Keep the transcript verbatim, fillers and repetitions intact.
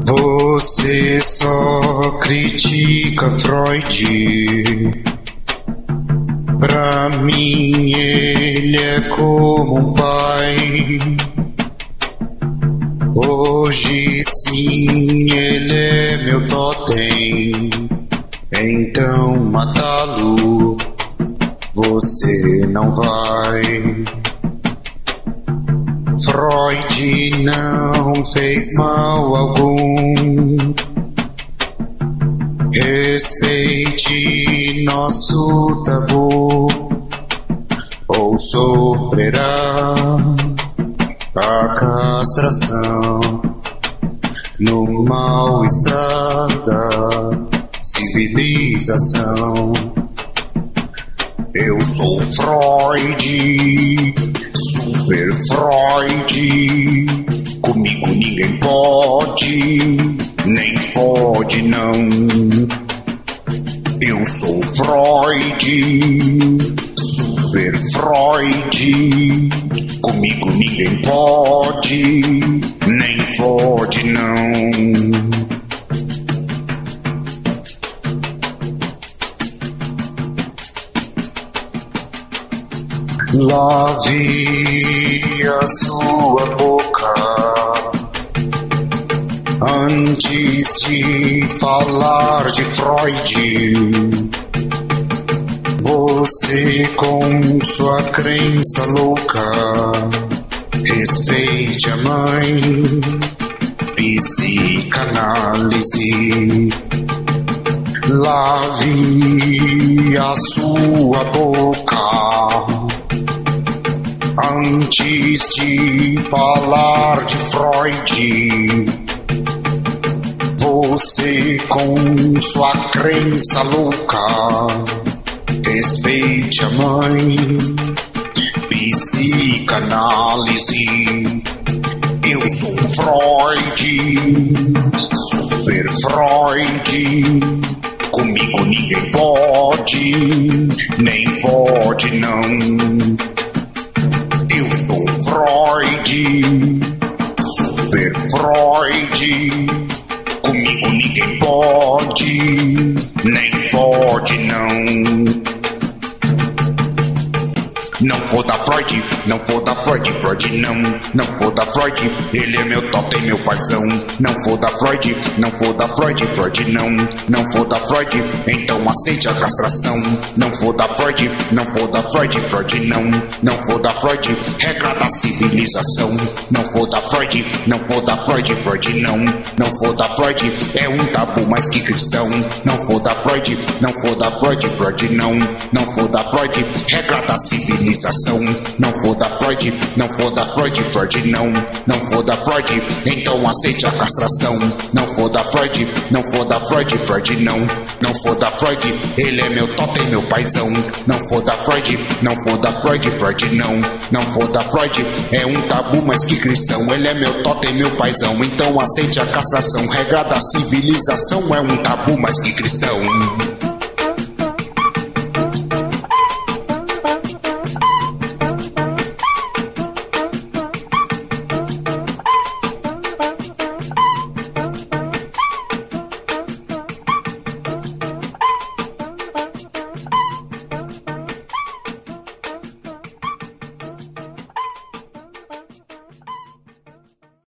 Você só critica Freud. Pra mim ele é como um pai. Hoje sim ele é meu totem. Então matá-lo você não vai. Freud não fez mal algum. Respeite nosso tabu, ou sofrerá a castração no mal-estar da civilização. Eu sou Freud, super Freud, comigo ninguém pode, nem fode não. Eu sou Freud, super Freud, comigo ninguém pode, nem fode não. Lave a sua boca antes de falar de Freud. Você com sua crença louca, respeite a mãe, psicanalise. Lave a sua boca antes de falar de Freud. Você com sua crença louca, respeite a mãe, psicanálise. Eu sou Freud, super Freud, comigo ninguém pode, nem pode não. Eu sou Freud, super Freud, comigo ninguém pode, nem pode não. Não foda Freud, não foda Freud, Freud não. Não foda Freud, ele é meu totem, meu paizão. Não foda Freud, não foda Freud, Freud não. Não foda Freud, então aceite a castração. Não foda Freud, não foda Freud, Freud não. Não foda Freud, regra da civilização. Não foda Freud, não foda Freud, Freud não. Não foda Freud, é um tabu mais que cristão. Não foda Freud, não foda Freud, Freud não. Não foda Freud, regra da civilização. Não foda Freud, não foda Freud, Freud não. Não foda Freud, então aceite a castração. Não foda Freud, não foda Freud, Freud não. Não foda Freud, ele é meu totem, meu paizão. Não foda Freud, não foda Freud, Freud não. Não foda Freud, é um tabu mais que cristão. Ele é meu totem, meu paizão, então aceite a castração. Regra da civilização é um tabu mais que cristão.